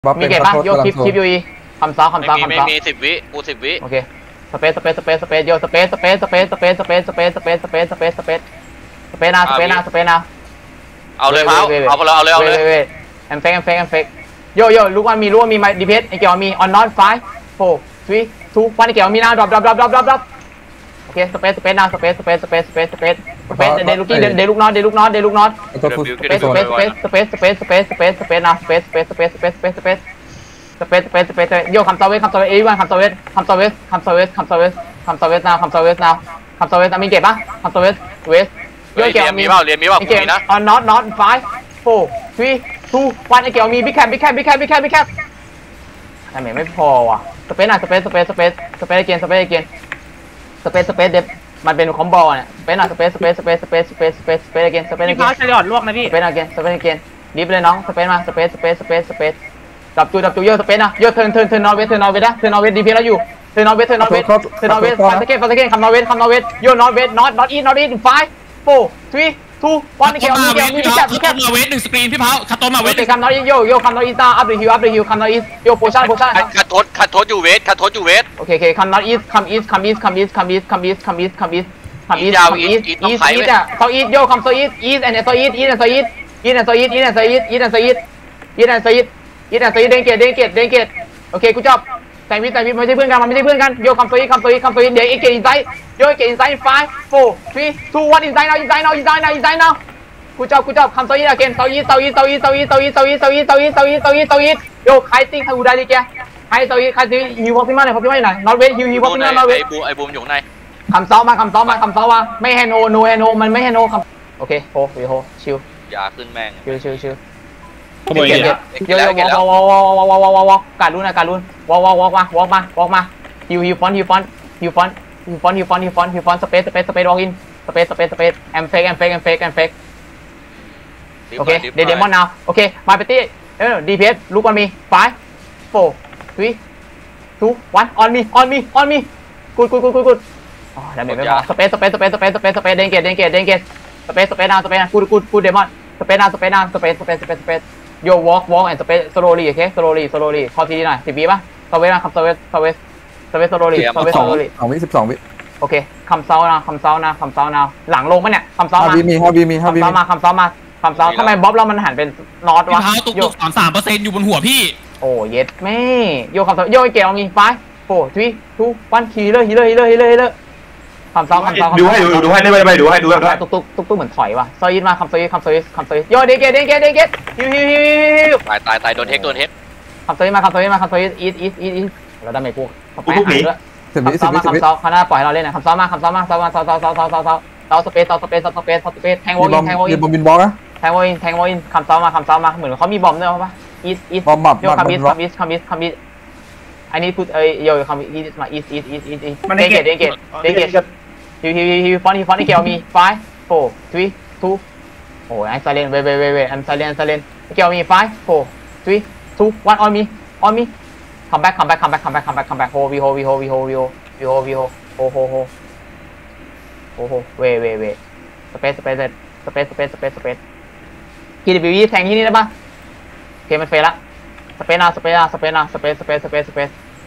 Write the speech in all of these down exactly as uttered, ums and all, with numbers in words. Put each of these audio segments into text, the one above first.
มีเกตปะโยคลิปคลิปยูอีคำซ้อคำซ้อคำซ้อมีสิบวิกูสิบวิโอเคสเปซสเปซสเปซสเปซโยสเปซสเปซสเปซสเปซสเปซสเปซสเปซสเปซสเปซสเปซสเปซนาสเปซนาสเปซนาเอาเลยเผาเอาไปเลยเอาเลยเอาเลยแอมเฟกแอมเฟกแอมเฟกโยโย่ลูกวันมีลูกวันมีไมดีเพสไอเกี่ยวมีออนนอตไฟโฟร์ทรีทูวันไอเกี่ยวมีนาดรอปดรอปดรอปดรอปดรอปดรอปโอเคสเปซสเปซนาสเปซสเปซสเปซสเปซสเปซสเปซเดลูกี้เดลูกน็อตเดลูกน็อตเดลูกน็อตสเปซสเปซสเปซสเปซสเปซสเปซสเปซสเปซนาสเปซสเปซสเปซสเปซสเปซสเปซสเปซสเปซสเปซโยคำซาเวสคำซาเวสเอวันคำซาเวสคำซาเวสคำซาเวสคำซาเวสคำซาเวสนาคำซาเวสนาคำซาเวสมีเก็บปะคำซาเวสเวสโยเกี่ยวมีเปล่าเรียนมีเปล่ามีนะออนน็อตน็อตไฟโฟร์ทรีทูวันไอเกี่ยวมีบิ๊กแคปบิ๊กแคปบิ๊กแคปบิ๊กแคปบิ๊กแคปทำไมไม่พอว่ะสเปซน่ะสเปซสเปซสเปซสเปซเกนสเปซเกนสเปซสเปซเดฟมันเป็นคอมโบเนี่ยสเปซน่ะสเปซสเปซสเปซสเปซสเปซสเปซสเปซเกนสเปซเกนพี่เขาจะหยอดลวกนะพี่สเปซเกนสเปซเกนดิฟเลยน้องสเปซมาสเปซสเปซสเปซสเปซดับจูดับจูเยอะสเปซนะเยอะเทิร์นเทิร์นเทิร์นนอร์เวสเทิร์นนอร์เวสนะเทิร์นนอร์เวสดีพีแล้วอยู่เทิร์นนอร์เวสเทิร์นนอร์เวสเทิร์นนอร์เวสฟันสเกตฟันสเกตคำนอร์เวสคำนอร์เวสโยนอร์เวสน็อตน็อตอีน็อตอีไฟโฟร์ทรีทูวันเกี่ยวมีเกี่ยวมีบิ๊กแคปบิ๊กแคปมาเวทหนึ่งสกรีนพี่เผาคัตโตมาเวทคำนอร์อีโยโยคำนอร์อีตาอัพเดอะฮิลอัพเดอะฮิลคำนอร์อีโยโพชั่นโพชั่นคัดทดคัดทดอยู่เวทคัดทดอยู่เวทโอเคโอเคคำนอร์อีคำอีสคำอีสคำอีสคำอีสคำอีสคำอีสคำอีสคำอีสคำอีสอีสอีสอ่ะโซอีสโยคำโซอีสอีสแอนด์โซอีสอีสแอนด์โซอีสอีสแอนด์โซอีสอีสแอนด์โซอีสอีสแอนด์โซอีสอีสแอนด์โซอีสอีสแอนด์โซอีสเดนเกตเดนเกตเดนเกตโอเคกูจบแซงวิทแซงวิทไม่ใช่เพื่อนกันมันไม่ใช่เพื่อนกันโยคำโซอีสคำโซอีสคำโซอีสเดี๋ยวเอเกตอินไซด์โยเอเกตอินไซด์ไฟว์โฟร์ทรีทูวันอินไซด์nowอินไซด์nowอินไซด์nowอินไซด์nowกูจบกูจบคำโซอีสอะเกนโซอีสโซอีสโซอีสโซอีสโซอีสโซอีสโซอีสโซอีสโซอีสโซอีสโซอีสโยใครติ้งใครอูได้ดิแกใครโซอีสใครติ้งฮิวพอพิมาหน่อยพอพิมาหน่อยนอร์เวย์ฮิวฮิวพอพิมานอร์เวย์ไอบูไอบูมอยู่ในคำซ้อมมาคำซ้อมมาคำซ้อมมาไม่แฮนโนโนแฮนโนมันไม่แฮนโนคำโอเคโฮวีโฮชิลอย่าขึ้นแม่งชิลชิลชิลขโมยเงี้ยเยอะๆวอลวอลวอลวอลวอลวอลวอลการลุ้นนะการลุ้นวอลวอลวอลมาวอลมาวอลมาฮิวฮิวฟอนฮิวฟอนฮิวฟอนฮิวฟอนฮิวฟอนฮิวฟอนฮิวฟอนสเปซสเปซสเปซวอลอินสเปซสเปซสเปซแอมเฟกแอมเฟกแอมเฟกแอมเฟกโอเคเดเดมอนนาวโอเคมาเปตี้เออดีพีเอสลูกอนมีไฟว์โฟร์ทรีทูวันออนมีออนมีออนมีกูดกูดกูดกูดกูดอ๋อดาเมจไม่พอสเปซสเปซสเปซสเปซสเปซสเปซเดนเกตเดนเกตเดนเกตสเปซสเปซนาวสเปซนาวกูดกูดกูดเดมอนสเปซนาวสเปซนาวสเปซสเปซสเปซสเปซโย่วอล์กวอล์กแอนด์สเปซสโลลี่โอเคสโลลี่สโลลี่คอทีหน่อยสิบวิป่ะสเวสนะคำสเวสสเวสสเวสสโลลี่สเวสสโลลี่สองวิสิบสองวิโอเคคำเซานะคำเซานะคำเซานะหลังลงปะเนี่ยคำเซามาฮาบีมีฮาบีมีฮาบีคำเซามาคำเซามาคำเซาทำไมบ๊อบเรามันหันเป็นนอตวะพี่เผาตุกตุกสามสามเปอร์เซ็นต์อยู่บนหัวพี่โอ้เย็ดแม่โยคำเซาโยเกลมีไฟโฟร์ทรีทูวันฮีเลอร์ฮีเลอร์ฮีเลอร์ฮีเลอร์ฮีเลอร์คำเซาคำเซาดูให้ดูดูให้ได้ไปดูให้ดูให้ตุกตุกตุกตุกเหมือนถอยว่ะซอยินมาคำซอยินคำซอยินคำซอยินโยเดเกตเดเกตเดเกตฮิวฮิวฮิวฮิวตายตายตายโดนเทคโดนเทคคำซอยินมาคำซอยินมาคำซอยินอีทอีทอีทอีทแล้วดาเมจกูแพ้หายด้วยสิบวิสิบวิสิบวิคำซ้อมเขาหน้าปล่อยให้เราเล่นนะคำซ้อมมาคำซ้อมมาซ้อมมาซ้อมซ้อมซ้อมซ้อมซ้อมซ้อมซ้อมสเปซซ้อมสเปซซ้อมสเปซซ้อมสเปซแทงวอลอินแทงวอลอินบอมบินบอลนะแทงวอลอินแทงวอลอินคำซ้อมมาคำซ้อมมาเหมือนเขามีบอมด้วยป่ะอีสอีสบอมบับโยคัมบิสคัมบิสคัมบิสคัมบิสอันนี้พูดเอ้ยโยคัมบิสมาอีสอีสอีสอีสอีสเดเกตเดเกตเดเกตฮิวฮิวฮิวฟอนฮิวฟอนนี่เกี่ยวมีไฟโฟร์ทรีทูโอ้ยไอ้ซาเลนเวเวเวเวไอ้ซาเลนซาเลนเกี่ยวมีไฟโฟร์ทรีทูวันออนมีออนมีคัมแบ็กคัมแบ็กคัมแบ็กคัมแบ็กคัมแบ็กคัมแบ็กโฮวีโฮวีโฮวีโฮวีโฮวีโฮวีโฮโฮโฮโฮโฮโฮเวเวเวสเปซสเปซสเปซสเปซสเปซสเปซกีดีบีวีแทงที่นี่ได้ปะโอเคมันเฟลละสเปซนาสเปซนาสเปซนาสเปซสเปซสเปซสเปซ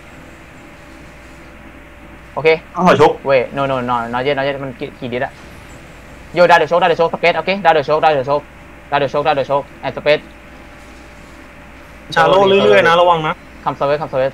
โอเคต้องหัวชกเวโนโนโนนอเยนอเยนมันขี่ดิดอะโยได้เดือดโชกได้เดือดโชกสเปซโอเคได้เดือดโชกได้เดือดโชกได้เดือดโชกได้เดือดโชกแอนด์สเปซชาโลเรื่อยๆนะระวังนะคัมเซเวสคัมเซเวส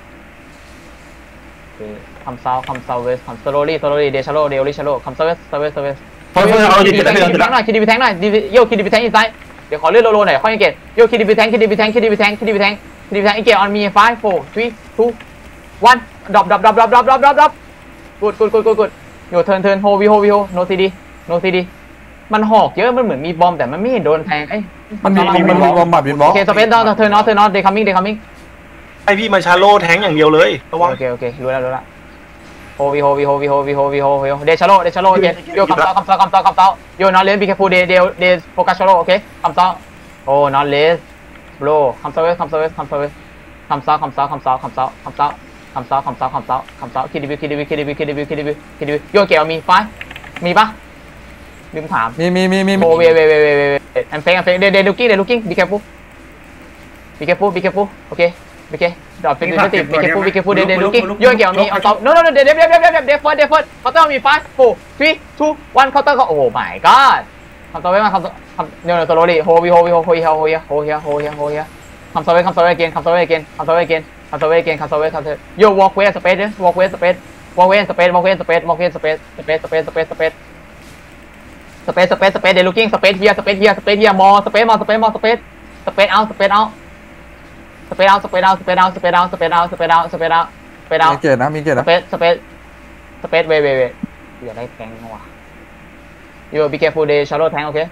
คัมเซาคัมเซเวสคัมสโลลี่สโลลี่เดชโลเดลิชโลคัมเซเวสเซเวสเซเวสเฮ้ยเอาดิบไปได้คิดดีไปแทงหน่อยคิดดีไปแทงหน่อยโยคิดดีไปแทงอินไซด์เดี๋ยวขอเลื่อนโลโลหน่อยค่อยเกตโยคิดดีไปแทงคิดดีไปแทงคิดดีไปแทงคิดดีไปแทงคิดดีไปแทงอีเกตออนมีไฟว์โฟร์ทรีทูวันดรอปดรอปดรอปดรอปดรอปดรอปดรอปดรอปกูดกูดกูดกูดกูดโยเทิร์นเทิร์นโฮวีโฮวีโฮโนซีดีโนซีดีมันหอกเยอะมันเหมือนมีบอมแต่มันไม่โดนแทงเอ้ยมันมีมันมีบอมบับบินบอลโอเคสเปซดอนเทิร์นนอตเทิร์นนอตเดย์คัมมิ่งเดย์คัมมิ่งไอพี่มาชาโลแทงอย่างเดียวเลยระวังโอเคโอเครู้แล้วรู้แล้วโฮวีโฮวีโฮวีโฮวีโฮวีโฮวีโฮเดชโลเดชโลเย็นโยคัมเซาคัมเซาคัมเซาคัมเซาโยนอตเลสบีแคฟูเดเดเดโฟกัสชโลโอเคคัมเซาโอ้นอตเลสโบรคัมเซาเวสคัมเซาเวสคัมเซาเวสคัมเซาคัมเซาคัมเซาคัมเซาคัมเซาคัมเซาคัมเซาคัมเซาคัมเซาคิดดีวิคิดดีวิคิดดีวิคิดดีวิคิดดีวิคิดดีวิโยเกี่ยวมีไฟมีปะลืมถามมีมีมีมีโอเวเวเวเวเวแอนเฟกแอนเฟกเดเดลูกิ้งเดลูกิ้งบีแคฟูบีแคฟูบีแคฟูโอเคโอเคดอทฟินิตี้มีแค่ฟูมีแค่ฟูเดเดลูกิ้งโยเกี่ยวมีเอาต่อ no no no เดเดเดเดเดเดเดฟเฟิร์สเดฟเฟิร์สเคาน์เตอร์มี five four three two one เคาน์เตอร์ก็โอ้ my god คำต่อไปมาคำต่อคำเดี๋ยวสโลลี่โฮวีโฮวีโฮวีโฮวีโฮวีโฮวีโฮวีคำต่อไปคำต่อไป again คำต่อไป again คำต่อไป again คำต่อไป again คำต่อไปคำต่อไป yo walk way space walk way space walk way space walk way space walk way space space space space space space space space they looking space here space here space here more space more space more space space out space out space out space out space out space out space out space out space out space out มีเกตนะมีเกตนะ space space space wait wait wait อย่าได้แทงว่ะ yo be careful they shallow tank okay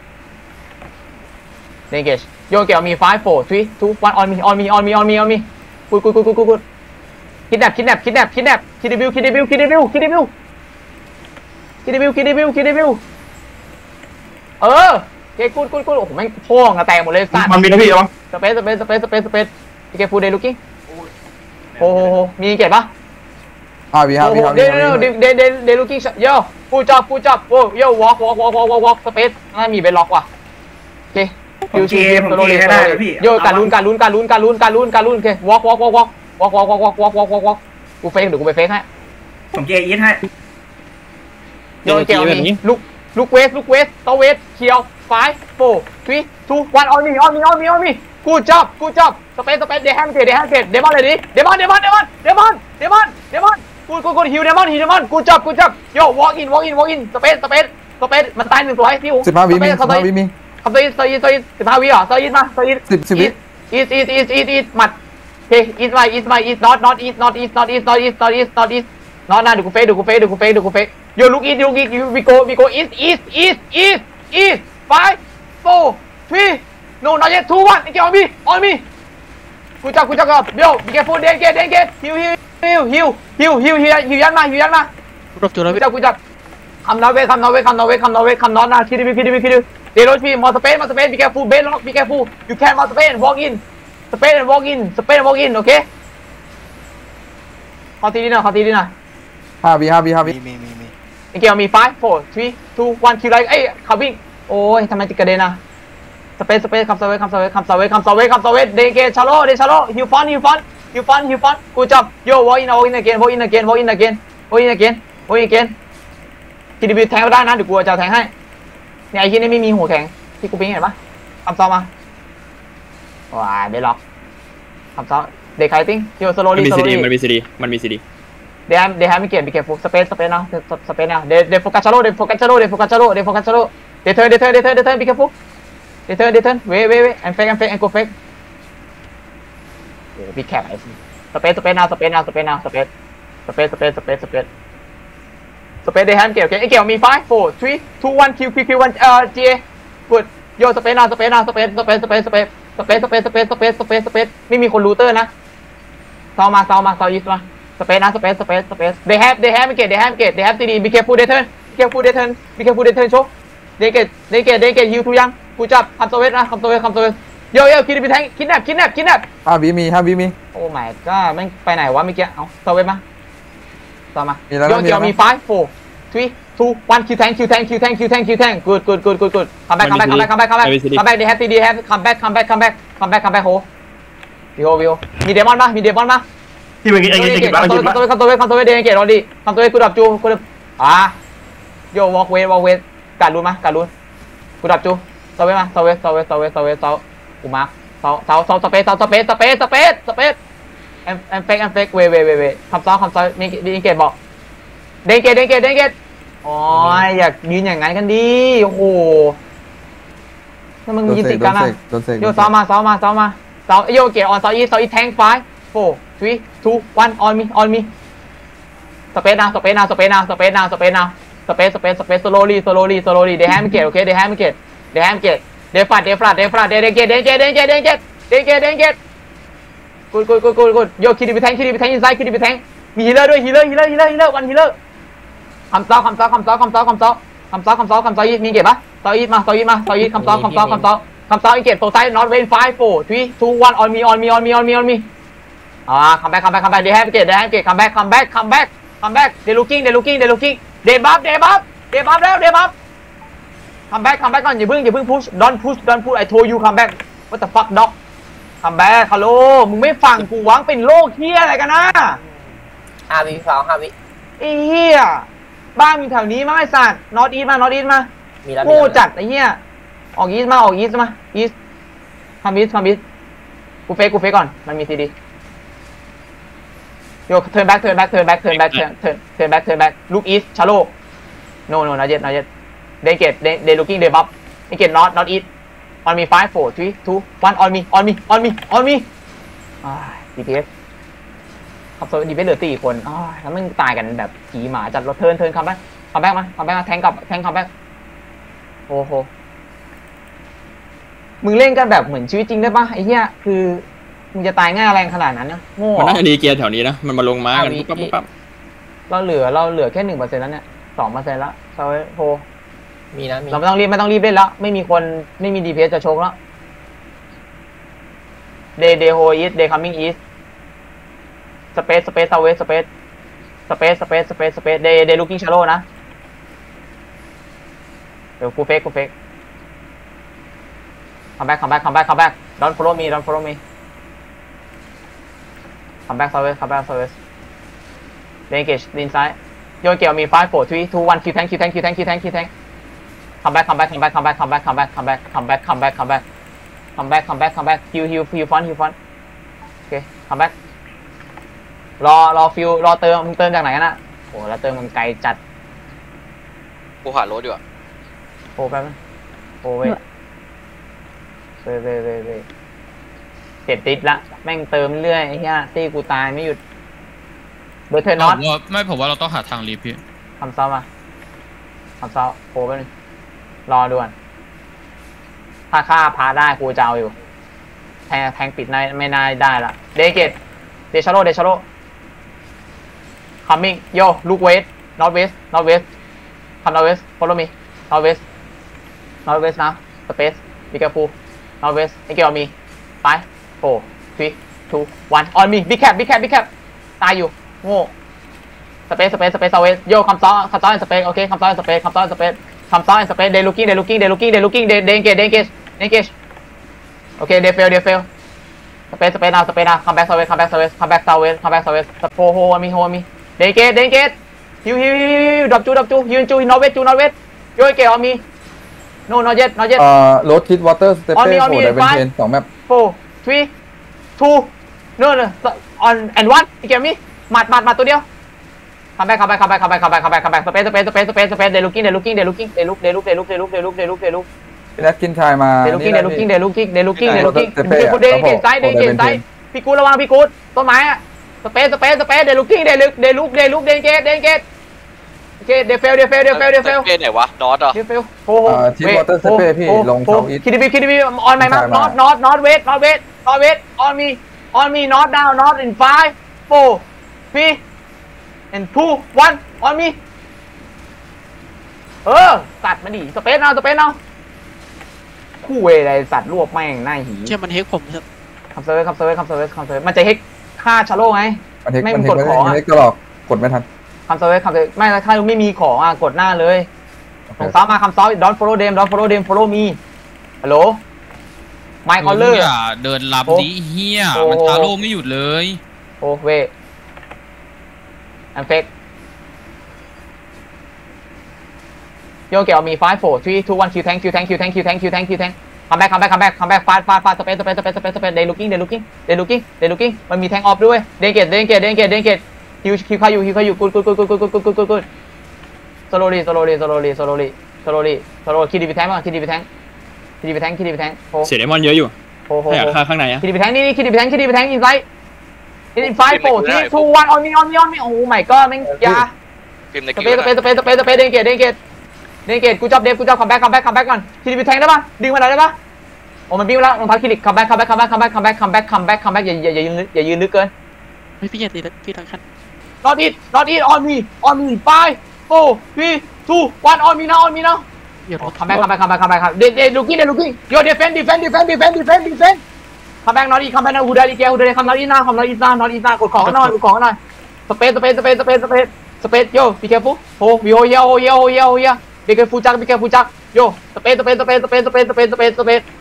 engage yo เกี่ยวมี five four three two one on me on me on me on me on me good good good good good kidnap kidnap kidnap kidnap kidnapping kidnapping kidnapping kidnapping kidnapping kidnapping kidnapping เออเกกูดกูดกูดโอ้โหแม่งพ่องอะแตกหมดเลยสัตว์มันมีนะพี่ระวังสเปซสเปซสเปซสเปซสเปซพี่เกฟูเดลุกิ้งโอ้โหมีเก็บปะห้าวีห้าโอ้วีโหห้าเดวีเดเดเดเดลุกิ้งโย่กูจับกูจับโอ้โย่วอล์กวอล์กวอล์กวอล์กวอล์กวอล์กสเปซน่ามีเบลล็อกว่ะโอเคผมเกมผมเกมได้เลยพี่โย่การลุ้นการลุ้นการลุ้นการลุ้นการลุ้นการลุ้นโอเควอล์กวอล์กวอล์กวอล์กวอล์กวอล์กวอล์กวอล์กวอล์กวอล์กวอล์กวอล์กกูเฟกเดี๋ยวกูไปเฟกให้ผมเกมอีทให้โย่เกี่ยวมีลูกลูกเวสลูกเวสตัวเวสเคียวfive four three two one on me on me on me on me good job good job สเปซสเปซเดฮัมเกตเดฮัมเกตเดมอนเลยดิเดมอนเดมอนเดมอนเดมอนเดมอนเดมอนกูกูกูฮิวเดมอนฮิวเดมอน good job good job yo walk in walk in walk in สเปซสเปซสเปซมันตายหนึ่งตัวให้พี่อูสิบห้าวีมีสิบห้าวีมีคำตัวอีสตัวอีสตัวอีสสิบห้าวิเหรอตัวอีสมาตัวอีสสิบสิบวิอีสอีสอีสอีสอีสหมัดโอเคอีสมาอีสมาอีส not not east not east not east not east not east not east not นะดูกูเฟกดูกูเฟกดูกูเฟกดูกูเฟก yo look east look east we go we go east east east east east five four three no not yet two one get on me on me กูจับกูจับกับเดี๋ยว be careful เดนเกตเดนเกตฮิวฮิวฮิวฮิวฮิวฮิวฮิวฮิวยันมาฮิวยันมารบจุดแล้วกูจับกูจับคำนอเวคำนอเวคำนอเวคำนอเวคำนอนะคิดดิคิดดิคิดดิเดโรชีมอสเปนมอสเปน be careful เบนล็อก be careful you can มอสเปน walk in สเปน walk in สเปน walk in โอเคขอทีนี้หน่อยขอทีนี้หน่อยห้าวีห้าวีห้าวีมีมีมีไอเกียวมี five four three two one คิวไลท์เอ้ยขับวิ่งโอ้ยทำไมติดกระเด็นอ่ะสเปซสเปซคำสเวคำสเวคำสเวคำสเวคำสเวเดเกชาโลเดชาโลฮิวฟอนฮิวฟอนฮิวฟอนฮิวฟอนกูจับ yo walk in walk in again walk in again walk in again walk in again walk in again คิดดิแทงก็ได้นะเดี๋ยวกูจะแทงให้เนี่ยไอ้ที่นี่ไม่มีหัวแข็งที่กูปิ้งเห็นปะคำซ้อมมาว้ายเบล็อกคำซ้อมเด็กไคติ้งโยสโลมันลี่มีสซีโลดีลี่มันมีซีดีมันมีซีดีเดฮมเดฮมไม่เกี่ยวไม่เกี่ยวสเปซสเปซนะสเปซนะเดเดโฟกัสชาโลเดโฟกัสชาโลเดโฟกัสชาโลเดโฟกัสชาโลเดเทอร์เดเทอร์เดเทอร์เดเทอร์ be careful เดเทอร์เดเทอร์เว้เว้เว้ and fake and fake and go fake โอ้พี่แคปไอ้สเปซสเปซนะสเปซนะสเปซนะสเปซสเปซสเปซสเปซสเปซสเปซเดฮมเกี่ยวโอเคไอ้เกี่ยวมี five four three two one Q Q Q one เอ่อ G A good โยสเปซนะสเปซนะสเปซสเปซสเปซสเปซสเปซสเปซสเปซสเปซสเปซสเปซไม่มีคนรูเตอร์นะเซามาเซามาเซายิสมาสเปซนะสเปซสเปซสเปซ they have they have ไม่เกต they have เกต they have ซี ดี be careful they turn be careful they turn be careful they turn โช they get they get they get you ทุกยังกูจับคำสเวทนะคำสเวทคำสเวทโยโย่คิดดิไปแทงคิดแนบคิดแนบคิดแนบห้าวีมีห้าวีมีโอ้ my god มันไปไหนวะเมื่อกี้เอาสเวทมาต่อมามีแล้วโยมีเกี่แล้ยว วมี five four three two one คิวแทงคิวแทงคิวแทงคิวแทงคิวแทง good good good good good come back come back come back come back come back come back they have ซี ดี have come back come back come back come back come back โหวิโอวิโอมีเดมอนปะมีเดมอนปะที่มันไอ้ยิงบ้าคำยิตัวงบ้าคำตัวคำตัวเวทเดนเกตรอดีคำตัวเวทกูดับจูกูดับอ่ะโย walk way walk way การลุ้นมั้ยการลุ้นกูดับจูสเวทมาสเวทสเวทสเวทสเวทสกูมาเสาเสาเสาสเปซเสาสเปซสเปซสเปซสเปซแอมแอมเฟกแอมเฟกเวเวเวเวคำซ้อคำซ้อมีดีเกตบอกเดนเกตเดนเกตเดนเกตอ๋ออยากยืนอย่างนั้นกันดีโอ้โหถ้ามึงยืนติดกันอ่ะโยซ้อมมาซ้อมมาซ้อมมาเสาโยเกตออนเสาอีเสาอีแทงไฟfour three two one on me on me สเปซนะสเปซนะสเปซนะสเปซนะสเปซนะสเปซสเปซสเปซ slowly slowly slowly they have it โอเค they have it they have it they flat they flat they flat they they get they get they get they get they get they get good good good good good โยคิดดิไปแทงคิดดิไปแทง inside คิดดิไปแทงมีฮีลเลอร์ด้วยฮีลเลอร์ฮีลเลอร์ฮีลเลอร์ฮีลเลอร์วันฮีลเลอร์คำซ้อคำซ้อคำซ้อคำซ้อคำซ้อคำซ้อคำซ้อคำซ้อมีเก็บปะซ้ออีมาซ้ออีมาซ้ออีคำซ้อคำซ้อคำซ้อคำซ้ออีเก็บโซไซด์ not rain five four three two one on me on me on me on me on me อ่า come back come back come back they have it they have it come back come back come back come back they looking they looking they looking they buff they buff they buff แล้ว they buff come back come back ก่อนอย่าเพิ่งอย่าเพิ่ง push don't push don't push I told you come back what the fuck dog คัมแบ็คฮัลโหลมึงไม่ฟังกูหวังเป็นโรคเฮียอะไรกันนะห้าวิฟาวห้าวิไอ้เฮียบ้านมีแถวนี้มั้งไอ้สัตว์นอตอีสมานอตอีสมามีแล้วโง่จัดไอ้เฮียออกอีสมาออกอีสมาอีสทำอีสทำอีสกูเฟกกูเฟกก่อนมันมีซีดีโยเทิร์นแบ็กเทิร์นแบ็กเทิร์นแบ็กเทิร์นแบ็กเทิร์นเทิร์นเทิร์นแบ็กเทิร์นแบ็กลูกอีสชาโลโนโนนอเย็ดนอเย็ดเดนเกตเดนเดนลูกิ้งเดบับเดนเกตนอตนอตอีสon me five four three two one on me on me on me on me อ่า ดี พี เอส ขับโซดีไปเหลือสี่คนอ่าแล้วมึงตายกันแบบขี่หมาจัดรถเทิร์นเทิร์นคัมแบ็กคัมแบ็กมาคัมแบ็กมาแทงกับแทงคัมแบ็กโอ้โหมึงเล่นกันแบบเหมือนชีวิตจริงได้ปะไอ้เหี้ยคือมึงจะตายง่ายแรงขนาดนั้นนะโง่มันน่าจะรีเกียร์แถวนี้นะมันมาลงม้ากันปุ๊บปั๊บปุ๊บปั๊บเราเหลือเราเหลือแค่หนึ่งเปอร์เซ็นต์แล้วเนี่ยสองเปอร์เซ็นต์แล้วเซาโฮมีนะมีเราไม่ต้องรีบไม่ต้องรีบเล่นแล้วไม่มีคนไม่มี ดี พี เอส จะโชกแล้ว Day Day Ho East Day Coming East Space Space Southwest Space Space Space Space Space Day Day Looking Shallow นะเดี๋ยวกูเฟกกูเฟก come back come back come back come back don't follow me don't follow me come back Southwest come back Southwest Day Engage inside โยนเกี่ยวมี five four three two one Q tank Q tank Q tank Q tank Q tank come back come back come back come back come back come back come back come back come back come back come back come back come back heal heal heal front heal front โอเค come back รอรอฟิวรอเติมมึงเติมจากไหนกันนะโอ้แล้วเติมมันไกลจัดกูหารถอยู่อะโอ้แป๊บนึงโอ้เว้ยเว้ยเว้ยเว้ยเว้ยเจ็บติดละแม่งเติมเรื่อยไอ้เหี้ยตีกูตายไม่หยุดเบอร์เทอร์น็อตผมว่าไม่ผมว่าเราต้องหาทางรีบพี่ทำซ้ำมาทำซ้ำโอ้แป๊บนึงรอด่วนถ้าฆ่าพาได้กูจะเอาอยู่แทงแทงปิดไม่ไม่น่าได้ละเดเกตเดชาโรเดชาโร coming yo look west north west north west come north west follow me north west north west now space be careful north west ไอ้เกี่ยวมี five four three two one on me big cap big cap big cap ตายอยู่โง่ space space space south west yo come south come south and space โอเค come south and space come south and space come south and space they looking they looking they looking they looking they they engage they engage they engage โอเค they fail they fail space space now space now come back south west come back south west come back south west come back south west hold hold on me hold on me they engage they engage hiu hiu hiu hiu drop two drop two hiu two north west two north west yo เกี่ยว on me no not yet not yet เอ่อโรดคิดวอเตอร์สเตป On me, เป้ on โห me, ไดเวน five เทนสองแมป four three two no no on and one เกี่ยวมีหมัดหมัดหมัดตัวเดียว come back come back come back come back come back come back come back space space space space space they looking they looking they looking they look they look they look they look they look they look they look พี่นัทกินชายมา they looking they looking they looking they looking they looking เตเป้เดนเกตไซด์เดนเกตไซด์พี่กูระวังพี่กูต้นไม้อะ space space space they looking they look they look they look เดนเกตเดนเกตโอเค they fail they fail they fail they fail เป้ไหนวะนอตอ่ะ they fail โอ้โหทิดวอเตอร์สเตปเป้พี่ลงเซาท์อีสคิดดีคิดดีออนไหมมั้ง not not not wait not wait not wait on me on me not down not in five four three and two one on me เออสัตว์มาดิสเปซเอาสเปซเอาคู่เวอะไรสัตว์รวบแม่งหน้าหีเชื่อมันเฮกผมครับคำเซอร์คำเซอร์คำเซอร์คำเซอร์มันจะเฮกฆ่าชาโลไงมันเทคไม่มันมึเทงคกดไม่ขได้องยังอะไม่ก็หลอกกดไม่ทันคำเซอร์คำเซอร์ไม่ถ้าไม่มีของอ่ะกดหน้าเลยลงซ้ำมาคำซ้ำ don't follow them don't follow them follow me ฮัลโหลไมค์คอลเลอร์อย่าเดินรับดิเฮียโอ้มันทาโร่ไม่หยุดเลยโอ้เวแอนเฟกโยเกี่ยวมี five four three two one Q tank Q tank Q tank Q tank Q tank Q tank come back come back come back come back fast fast fast space space space space space they looking they looking they looking they looking มันมีแทงออฟด้วยเดนเกตเดนเกตเดนเกตเดนเกตฮิวฮิวเข้าอยู่ฮิวเข้าอยู่ good good good good good good good good good slowly slowly slowly slowly slowly slowly คิดดีไปแทงก่อนคิดดีไปแทงคิดดีไปแทงคิดดีไปแทงโอ้เสียไดมอนด์เยอะอยู่โอ้โหถ้าอยากฆ่าข้างในอะคิดดีไปแทงนี่นี่คิดดีไปแทงคิดดีไปแทงอินไซด์อินไฟโฟร์ที่ทูวันออนมีออนมีออนมีโอ้ my god แม่งยาพิมพ์ในสคิวเปซสเปซสเปซสเปซสเปซเดนเกตเดนเกตเดนเกตกูจับเดฟกูจับคัมแบ็กคัมแบ็กคัมแบ็กก่อนคิดดีไปแทงได้ปะดึงมาหน่อยได้ปะโอ้มันบิ้วแล้วรองเท้าคิริกคัมแบ็กคัมแบ็กคัมแบ็กคัมแบ็กคัมแบ็กคัมแบ็กคัมแบ็กคัมแบ็กอย่าอย่าอย่ายืนอย่ายืนลึกเกินไม่พี่อย่าตีพี่ทางขั้น not it not it on me on me five four three two one on me now on me now อย่าคัมแบ็กคัมแบ็กคัมแบ็กคัมแบ็กครับเดนเดนลูกิ้งเดนลูกิ้ง yo defend defend defend defend defend defend คัมแบ็ก not it คัมแบ็กนะฮูดาดิเกลฮูดาดิคัม not it นะคัม not it นะ not it นะกดของกันหน่อยกดของกันหน่อยสเปซสเปซสเปซสเปซสเปซสเปซ yo be careful โอ้วิโอเยโอเยโอเยโอเย be careful จัก be careful จัก yo สเปซสเปซสเปซสเปซสเปซสเปซสเปซสเปซ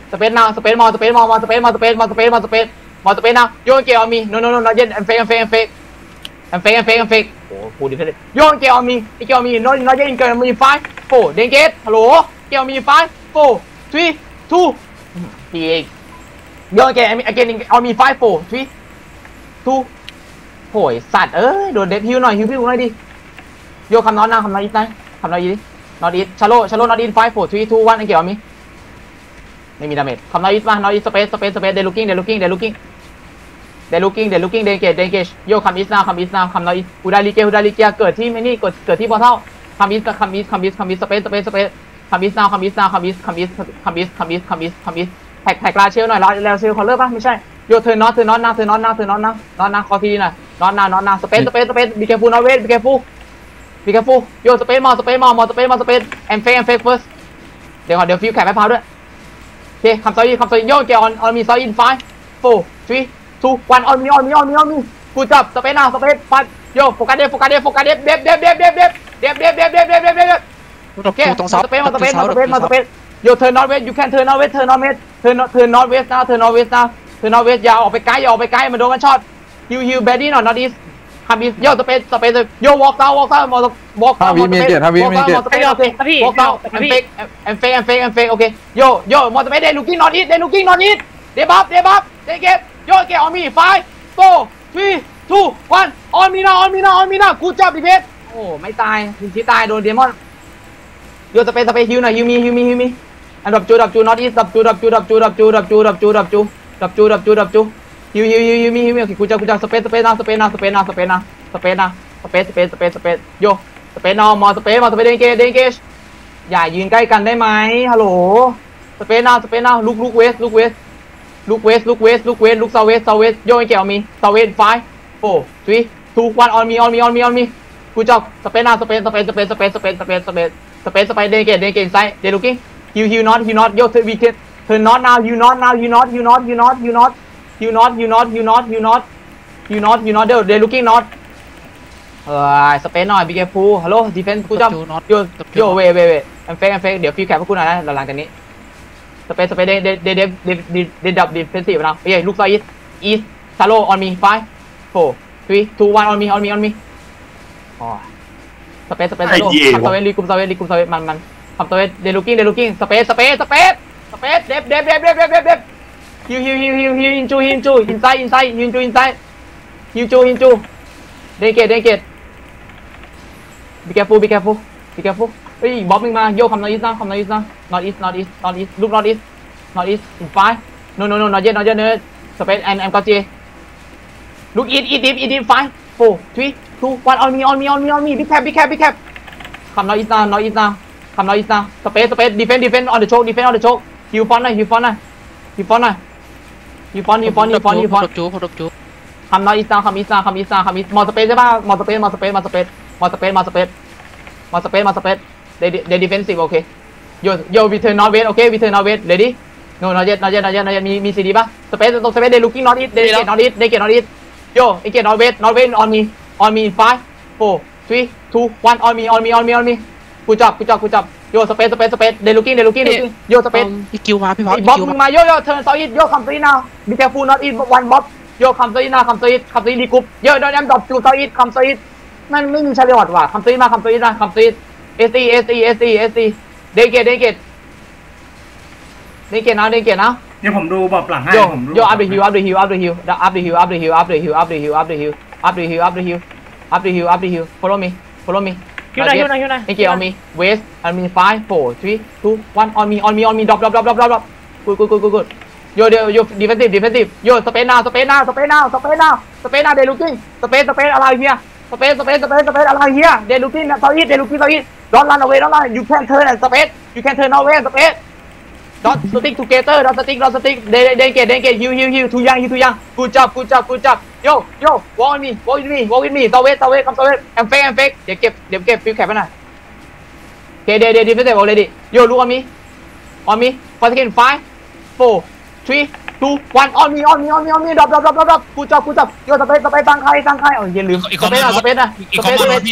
สเปซนาสเปซมอสเปซมอมาสเปซมาสเปซมาสเปซมาสเปซมาสเปซนาโยนเกลมีโนโนโนนอเย็นแอมเฟกแอมเฟกแอมเฟกแอมเฟกแอมเฟกแอมเฟกโอ้พูดดิเฟกโยนเกลมีไอเกลมีโนนอเย็นเกลมีไฟโฟเดนเกตฮัลโหลเกลมีไฟโฟทรีทูทีเองโยนเกลอเกนเอามีไฟโฟทรีทูโหยสัตว์เอ้ยโดนเดฟฮิวหน่อยฮิวพี่กูหน่อยดิโยคำนอนนะคำนอนอีกนะคำนอนอีกนอตอีทชาโลชาโลนอตอินไฟโฟทรีทูวันไอเกลมีไม่มีดาเมจคำนอนอีทมานอตอีทสเปซสเปซสเปซเดลูกิ้งเดลูกิ้งเดลูกิ้งเดลูกิ้งเดลูกิ้งเดนเกตเดนเกชโยคำอีทนาคำอีทนาคำนอนอีทอูดาลิเกอูดาลิเกียเกิดที่ไม่นี่เกิดเกิดที่พอเท่าคำอีทคำอีทคำอีทคำอีทสเปซสเปซสเปซคำอีทนาคำอีทนาคำอีทคำอีทคำอีทคำอีทคำอีทคำอีทแท็กแท็กลาเชลหน่อยแล้วแล้วเชลคอลเลอร์ป่ะไม่ใช่โยเธอนอตเธอนอตนะเธอนอตนะเธอนอตนะนอตนะคอทีน่ะนอตนะนอตนะสเปซสเปซสเปซบีแคฟูนอตเวทบีแคฟูบีแคฟูโยสเปซมอสเปซมอมอสเปซมอสเปซแอมเฟกแอมเฟกเฟิร์สเดี๋ยวก่อนเดี๋ยวฟิวแขกไปพาวด้วยโอเคคำซอยคำซอยโยเกออนออนมีซอยอินไฟโฟทรีทูวันออนมีออนมีออนมีออนมีกูจับสเปซนาสเปซฟันโยโฟกัสเดฟโฟกัสเดฟโฟกัสเดฟเดฟเดฟเดฟเดฟเดฟเดฟเดฟเดฟเดฟเดฟเดฟเดฟเดฟโอเคตรงเสาสเปซมาสเปซมาสเปซมาสเปซโยเทิร์นนอตเวสยูแคนเทิร์นนอตเวสเทิร์นนอตเวสเทิร์นเทิร์นนอตเวสนะเทิร์นนอตเวสนะเทิร์นนอตเวสอย่าออกไปไกลอย่าออกไปไกลมันโดนกันช็อตฮิวฮิวแบดดี้หน่อยนอตอีสฮับอีสโยสเปซสเปซโยวอล์กเซาวอล์กเซามอวอล์กเซามอสเปซวอล์กเซามอสเปซโอเควอล์กเซาแอมเฟกแอมเฟกแอมเฟกแอมเฟกโอเคโยโยมอสเปซเดลูกิ้งนอตอีสเดลูกิ้งนอตอีสเดบัฟเดบัฟเดเกตโยเกตออนมีไฟโฟทรีทูวันออนมีนาออนมีนาออนมีนากูจับดิเพชรโอ้ไม่ตายถึงที่ตายโดนเดมอนโยสเปซสเปซฮิวหน่อยฮิวมีฮิวมีฮิวมีอันดับจูดับจูนอตอีสดับจูดับจูดับจูดับจูดับจูดับจูดับจูดับจูดับจูดับจูฮิวฮิวฮิวฮิวมีฮิวมีโอเคกูจะกูจะสเปซสเปซนาสเปซนาสเปซนาสเปซนาสเปซนาสเปซสเปซสเปซสเปซโยสเปซนอมอสเปซมาสเปซเดนเกเดนเกชอย่ายืนใกล้กันได้ไหมฮัลโหลสเปซนาสเปซนาลุกลุกเวสลุกเวสลุกเวสลุกเวสลุกเวสลุกซาเวสซาเวสโยไอเกี่ยวมีซาเวสไฟโฟทรีทูวันออนมีออนมีออนมีออนมีกูจะสเปซนาสเปซสเปซสเปซสเปซสเปซสเปซสเปซสเปซสเปซเดนเกเดนเกไซเดลูกิ้งฮิวฮิวนอตฮิวนอตโยเธอวีเกตเธอนอต now you not now you not you not you not you not you not you not you not you not you not you not เดี๋ยวเดี๋ยว looking not เออสเปซหน่อย be careful ฮัลโหล defense กูจับโยโยเวเวเวแอมเฟกแอมเฟกเดี๋ยวฟิวแคปพวกกูหน่อยนะหลังจากนี้สเปซสเปซเดเดเดเดเดเดเดดับ defensive นะโอเคลูกซอยอีสอีสซาโล on me five four three two one on me on me on me อ๋อสเปซสเปซซาโลคัมซาเวลีกุมซาเวลีกุมซาเวมันมันคัมซาเวเดลูกิ้งเดลูกิ้งสเปซสเปซสเปซสเปซเดฟเดฟเดฟเดฟเดฟเดฟเดฟฮิวฮิวฮิวฮิวฮิวฮินจูฮินจูอินไซด์อินไซด์ฮินจูอินไซด์ฮิวจูฮินจูเดนเกตเดนเกต be careful be careful be careful เฮ้ยบ๊อบมึงมาโยคำนอตอีสนะคำนอตอีสนะ not east not east not east look not east not east in five no no no not yet not yet เนอสเปซ and and ก็เจ look east east deep east deep five four three two one on me on me on me on me big cap big cap big cap คำนอตอีสนะ not east นะคำนอตอีสนะสเปซสเปซ defense defense on the choke defense on the choke ฮิวฟอนหน่อยฮิวฟอนหน่อยฮิวฟอนหน่อยฮิวฟอนฮิวฟอนฮิวฟอนฮิวฟอนจูผมดับจูคำนอตอีสนะคำอีสนะคำอีสนะคำอีสมอสเปซใช่ป่ะมอสเปซมอสเปซมอสเปซมอสเปซมอสเปซมอสเปซมอสเปซเดเดดิเฟนซีฟโอเคโยโยวิเทอร์นอตเวสโอเควิเทอร์นอตเวสเรดี้โนนอตเยตนอตเยตนอตเยตนอตเยตมีมีซีดีป่ะสเปซตรงสเปซเดลูกิ้งนอตอีสเดเกตนอตอีสเดเกตนอตอีสโยเอเกตนอตเวสนอตเวสออนมีออนมีไฟโฟร์ทรีทูวันออนมีออนมีออนมีออนมีกูจับกูจับกูจับโยสเปซสเปซสเปซเดลูกิ้งเดลูกิ้งโยสเปซพี่กิวมาพี่พอไอ้บ๊อบมึงมาโยโย่เทิร์นซอยด์โยคัมซีนาบีแคฟูนอตอีทวันบ๊อบโยคัมซีนาคัมซีคัมซีดีกรุ๊ปโยโดนแอมดรอปจูซอยด์คัมซีนั่นไม่มีชาลีออดว่ะคัมซีมาคัมซีนะคัมซีเอสซีเอสซีเอสซีเอสซีเดนเกตเดนเกตเดนเกตนะเดนเกตนะเดี๋ยวผมดูบอบหลังให้โยผมดูโยอัพเดอะฮิลอัพเดอะฮิลอัพเดอะฮิลอัพเดอะฮิลอัพเดอะฮิลอัพเดอะฮิลอัพเดอะฮิลอัพเดอะฮิลอัพเดอะฮิลอัพเดอะฮิลอัพเดอะฮิลอัพเดอะฮิล follow me follow me ฮิวหน่อยฮิวหน่อยฮิวหน่อยเดนเกต on me west on me five four three two one on me on me on me drop drop drop drop drop good good good good good โยเดี๋ยวโย defensive defensive โยสเปซนาสเปซนาสเปซนาสเปซนาสเปซนาเดลูกิ้งสเปซสเปซอะไรเฮียสเปซสเปซสเปซสเปซอะไรเฮียเดลูกิ้งนะซอยด์เดลูกิ้งซอยด์ don't run away don't run you can turn and space you can turn away and space don't stick together don't stick don't stick they they get they get you you you too young you too young good job good job good job yo yo walk with me walk with me walk with me ต่อเวทต่อเวทคำต่อเวท I'm fake I'm fake เดี๋ยวเก็บเดี๋ยวเก็บฟิวแคปไปหน่อยโอเคเดี๋ยวเดี๋ยว defensive already yo look on me on me five second five four three two one on me on me on me on me drop drop drop drop good job good job yo สเปซสเปซตั้งใครตั้งใครอ๋ออย่าลืมอีกสคอมเปซมาอ่ะสเปซอ่ะอีกสคอเปมซสมาเปซพี่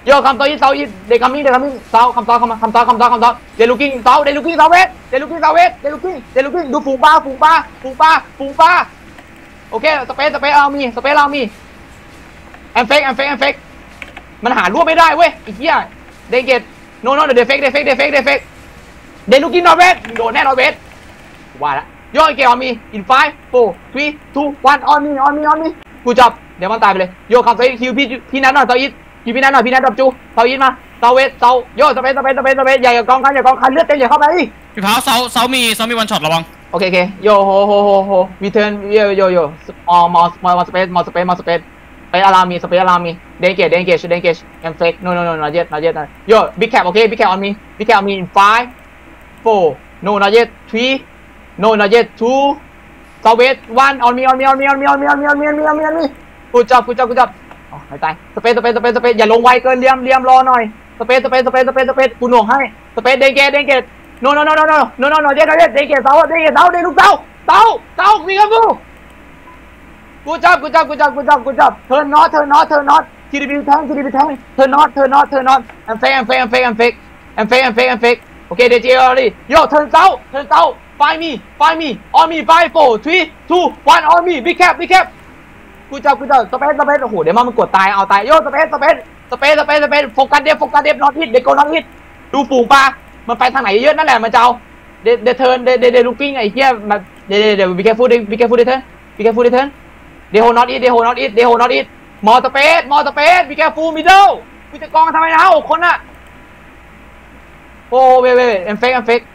โยคำต่ออีเซาอีเดคัมมิ่งเดคัมมิ่งเซาคำต่อคำคำต่อคำต่อคำต่อเดลูกิ้งเซาเดลูกิ้งเซาเวสเดลูกิ้งเซาเวสเดลูกิ้งเดลูกิ้งดูฝูงปลาฝูงปลาฝูงปลาฝูงปลาโอเคสเปซสเปซเอามีสเปซเอามีแอมเฟกแอมเฟกแอมเฟกมันหาร่วมไม่ได้เว้ยไอ้เหี้ยเดนเกตโนโนเดเฟกเดเฟกเดเฟกเดเฟกเดลูกิ้งนอร์เวสโดนแน่นอร์เวสว่าละโยเกเอามีอินไฟโฟร์ทรีทูวันออนมีออนมีออนมีกูจับเดี๋ยวมันตายไปเลยโยคำต่อคิวพี่พี่นัทหน่อยต่ออีพี่พี่นัทหน่อยพี่นัทดับจูเซาอีทมาเซาเวสเซาโยสเปซสเปซสเปซสเปซอย่ากองคันอย่ากองคันเลือดเต็มอย่าเข้าไปพี่เผาเซาเซามีเซามีวันช็อตระวังโอเคโอเคโยโฮโฮโฮโฮวีเทิร์นโยโยโยออมอสมอสเปซมอสเปซมอสเปซไปอารามีสเปซอารามีเดนเกตเดนเกตเดนเกตแอมเฟกโนโนโนนอเยตนอเยตโยบิ๊กแคปโอเคบิ๊กแคปออนมีบิ๊กแคปออนมี in five four no not yet three no not yet two เซาเวส one on me on me on me on me on me on me on me on me on me on me กูจับกูจับกูจับอ๋อไม่ตายสเปซสเปซสเปซสเปซอย่าลงไวเกินเลียมเลียมรอหน่อยสเปซสเปซสเปซสเปซสเปซกูหน่วงให้สเปซเดนเกตเดนเกตno no no no no no no no เดี๋ยวเดี๋ยวเดี๋ยวเดี๋ยวเสาเดี๋ยวเสาเดี๋ยวลูกเสาเสาเสามีกับกูกูจับกูจับกูจับกูจับกูจับเทิร์นน็อตเทิร์นน็อตเทิร์นน็อตทีดีบีแทงทีดีบีแทงเทิร์นน็อตเทิร์นน็อตเทิร์นน็อตแอมเฟกแอมเฟกแอมเฟกแอมเฟกแอมเฟกแอมเฟกแอมเฟกโอเคเดี๋ยวเจอเลยโย่เทิร์นเสาเทิร์นเสา find me find me on me five four three two one on me big cap big cap กูจับกูจับสเปซสเปซโอ้โหเดี๋ยวมันกดตายเอาตายโย่สเปซสเปซสเปซสเปซสเปซโฟกัสเดฟโฟกัสเดฟน็อตฮิตเดโกน็อตฮิตดูฝูงปลามันไปทางไหนเยอะนั่นแหละมันจะเอาเดเดเทิร์นเดเดเดลูกิ้งไอ้เหี้ยมาเดเดเดบีแคฟูเดบีแคฟูเดเทิร์นบีแคฟูเดเทิร์นเดโฮน็อตอีเดโฮน็อตอีเดโฮน็อตอีมอสเปซมอสเปซบีแคฟูมิดเดิลกูจะกองทำไมนะหกคนอะโอ้เว้ยเว้ยเอ็มเฟกเอ็มเฟก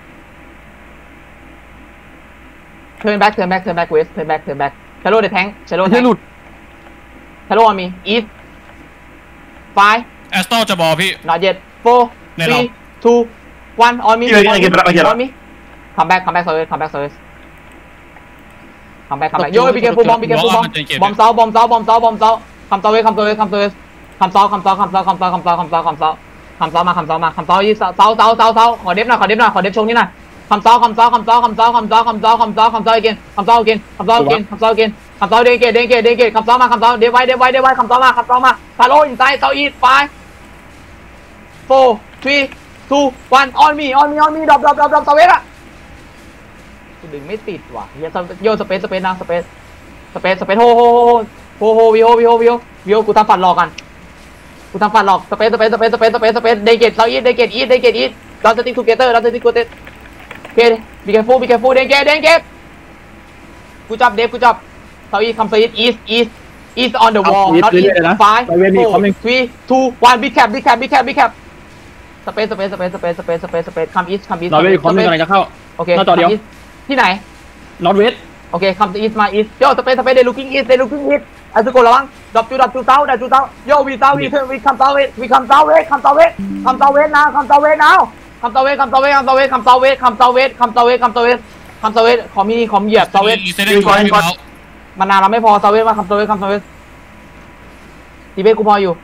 เทิร์นแบ็กเทิร์นแบ็กเทิร์นแบ็กเวสเทิร์นแบ็กเทิร์นแบ็กชาโลเดแทงชาโลแทงหลุดชาโลมีอีฟไฟแอสโตจะบอพี่ not yet four three two one on me on me come back come back service come back service come back come back yo be careful bomb be careful bomb bomb เซา bomb เซา bomb เซา bomb เซา come service come service come service come เซา come เซา come เซา come เซา come เซา come เซา come เซา come เซามา come เซามา come เซายี่เซาเซาเซาเซาเซาขอเดฟหน่อยขอเดฟหน่อยขอเดฟชงนี่หน่อย come เซา come เซา come เซา come เซา come เซา come เซา come เซา come เซา again come เซา again come เซา again come เซา again come เซาเดนเกตเดนเกตเดนเกต come เซามา come เซาเดฟไว้เดฟไว้เดฟไว้ come เซามา come เซามาฟาโลอินไซด์เซาอีท five four three two one on me on me on me ดรอปดรอปดรอปดรอปสเปซอะดึงไม่ติดว่ะโยโยสเปซสเปซนะสเปซสเปซสเปซโฮโฮโฮโฮวิโอวิโอวิโอวิโอกูทำฝันหลอกกันกูทำฝันหลอกสเปซสเปซสเปซสเปซสเปซสเปซเดเกตเซาอีทเดเกตอีทเดเกตอีทเราจะติ๊กทูเกเตอร์เราจะติ๊กทูเกเตอร์โอเคบีแคฟูบีแคฟูเดนเกตเดนเกตกูจับเดฟกูจับเซาอีทคัมเซอีทอีสอีสอีส on the wall not east five four three two one big cap big cap big cap big cap สเปซสเปซสเปซสเปซสเปซสเปซสเปซคัมอีสคัมอีสนอร์เวย์คอมกำลังจะเข้าโอเคหน้าต่อเดียวที่ไหนนอร์เวย์โอเคคัมอีสมาอีสโย่สเปซสเปซเดลูกิ้งอีสเดลูกิ้งอีสอาซุโกะระวังดับจูดับจูเต้าดับจูเต้าโย่วีเต้าวีเทอร์วีคัมเต้าเวทวีคัมเต้าเวทคัมเต้าเวทคัมเต้าเวทนะคัมเต้าเวทนะคัมเต้าเวทคัมเต้าเวทคัมเต้าเวทคัมเต้าเวทคัมเต้าเวทคัมเต้าเวทคัมเต้าเวทคัมเต้าเวทขอมีขอเหยียบเต้าเวทอีเซนได้อยู่พี่เผามานานเราไม่พอเต้าเวทมาคัมเต้าเวทคัมเต้าเวทตีเบสกูพออยู่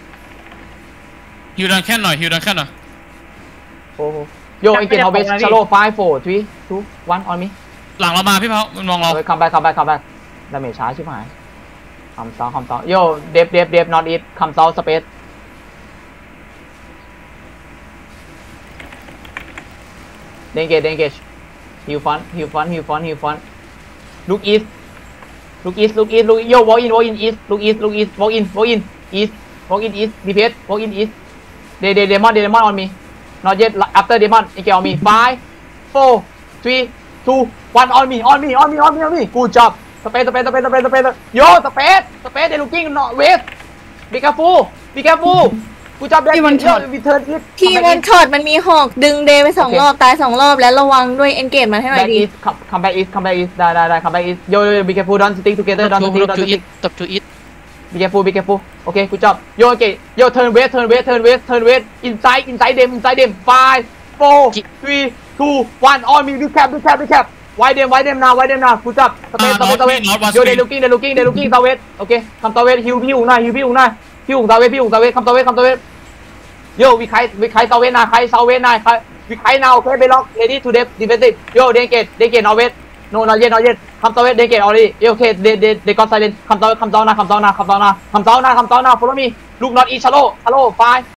ฮิวดันแค่หน่อยฮิวดันแค่หน่อยโอ้โหโยไอเกตเอาเบสชาโล five four three two one on me หลังเรามาพี่เผามันมองเราคัมแบ็คคัมแบ็คคัมแบ็คดาเมจช้าชิบหายคัมเซาคัมเซาโยเดฟเดฟเดฟ not eat คัมเซาสเปซเดนเกตเดนเกตฮิวฟอนฮิวฟอนฮิวฟอนฮิวฟอนลูกอีสลูกอีสลูกอีสลูกโย walk in walk in east ลูกอีสลูกอีส walk in walk in east walk in east ดี พี เอส walk in east เดเดเดมอนเดเดมอน on me not yet after demon ไอเกล on me five four three two one on me on me on me on me on me good job สเปซสเปซสเปซสเปซสเปซโยสเปซสเปซเดลูกิ้งนอเวสบีแคฟูบีแคฟูกูจับได้วันช็อตวิเทิร์นอีทที่วันช็อตมันมีหอกดึงเดย์ไปสองรอบตายสองรอบแล้วระวังด้วยเอนเกจมันให้หน่อยดีคัมแบ็กอีสคัมแบ็กอีสได้ได้ได้คัมแบ็กอีสโยโยบีแคฟูดอนสติ๊กทูเกเตอร์ดอนสติ๊กดอนสติ๊กดับทูอิทบีแคฟูบีแคฟูโอเคกูจับโยโอเคโยเทิร์นเวสเทิร์นเวสเทิร์นเวสเทิร์นเวสอินไซด์อินไซด์เดมอินไซด์เดม five four three two one on me ดูแคปดูแคปดูแคปไว้เดมไว้เดมนาไว้เดมนากูจับสเปซสเปซสเปซโยเดลูกิ้งเดลูกิ้งเดลูกิ้งซาเวสโอเคคัมซาเวสฮิวพี่หุงหน้าฮิวพี่หุงหน้าพี่หุงซาเวสพี่หุงซาเวสคัมซาเวสคัมซาเวสโยวิไควิไคซาเวสนาไคซาเวสนาไควิไคนาโอเคเบล็อก ready to def defensive โยเดนเกตเดนเกตนอร์เวส no not yet not yet come south west they get already okay they they they got silent come south come south now come south now come south now come south now come south now follow me look not east shallow shallow five